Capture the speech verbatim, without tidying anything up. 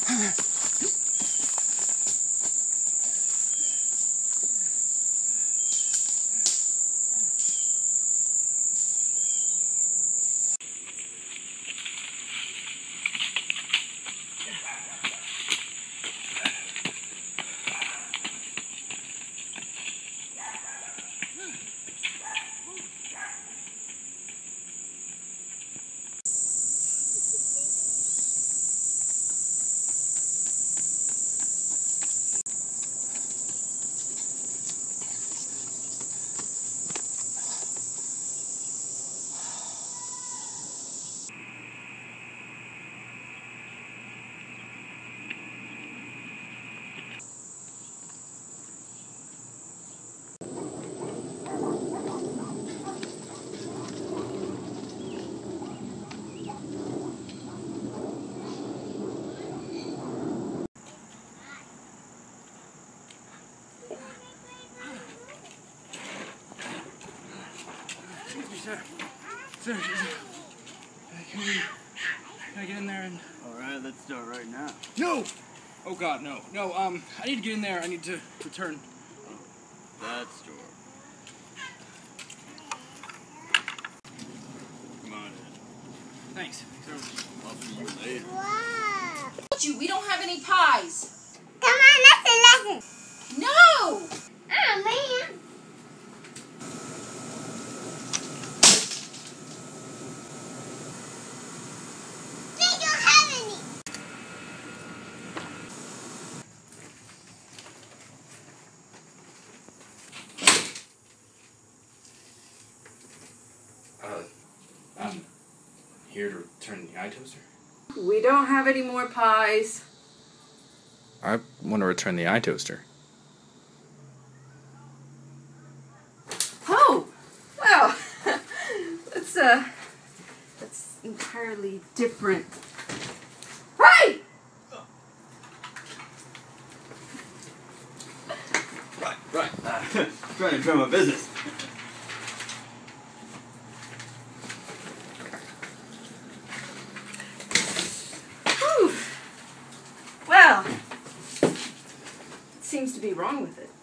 Sir, sir, sir, can we, can I get in there and... Alright, let's start right now. No! Oh God, no. No, um, I need to get in there. I need to return. Oh, that store. Come on in. Thanks. I'll see you later. Wow. You, we don't have any pies. Come on, lesson, lesson. No! Oh, man. They don't have any. Uh, I'm here to return the iToaster. We don't have any more pies. I want to return the iToaster. Oh! Well, that's, uh, that's entirely different. Hey! Right, right. Uh, trying to drum my business. Whew. Well, it seems to be wrong with it.